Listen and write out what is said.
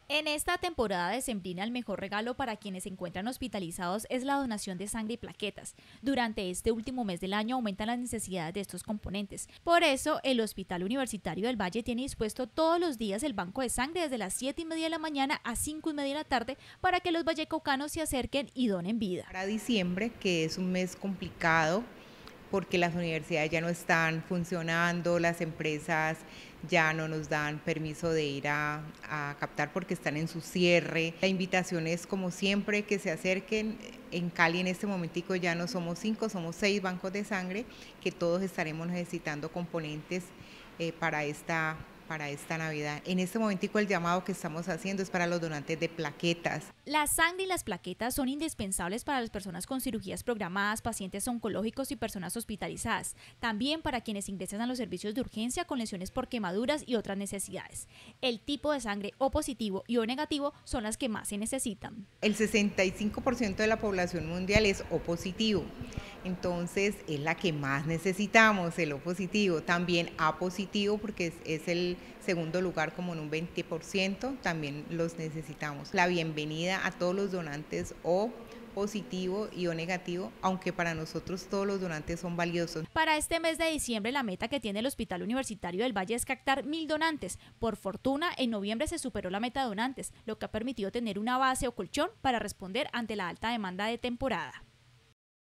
En esta temporada decembrina, el mejor regalo para quienes se encuentran hospitalizados es la donación de sangre y plaquetas. Durante este último mes del año aumentan las necesidades de estos componentes. Por eso, el Hospital Universitario del Valle tiene dispuesto todos los días el banco de sangre desde las 7:30 de la mañana a 5:30 de la tarde para que los vallecaucanos se acerquen y donen vida. Para diciembre, que es un mes complicado porque las universidades ya no están funcionando, las empresas ya no nos dan permiso de ir a captar porque están en su cierre. La invitación es, como siempre, que se acerquen. En Cali en este momentico ya no somos 5, somos 6 bancos de sangre, que todos estaremos necesitando componentes para esta Navidad. En este momentico el llamado que estamos haciendo es para los donantes de plaquetas. La sangre y las plaquetas son indispensables para las personas con cirugías programadas, pacientes oncológicos y personas hospitalizadas, también para quienes ingresan a los servicios de urgencia con lesiones por quemaduras y otras necesidades. El tipo de sangre O positivo y O negativo son las que más se necesitan. El 65% de la población mundial es O positivo, entonces es la que más necesitamos, el O positivo. También A positivo, porque es el segundo lugar como en un 20%, también los necesitamos. La bienvenida a todos los donantes O positivo y O negativo, aunque para nosotros todos los donantes son valiosos. Para este mes de diciembre, la meta que tiene el Hospital Universitario del Valle es captar 1.000 donantes. Por fortuna, en noviembre se superó la meta de donantes, lo que ha permitido tener una base o colchón para responder ante la alta demanda de temporada.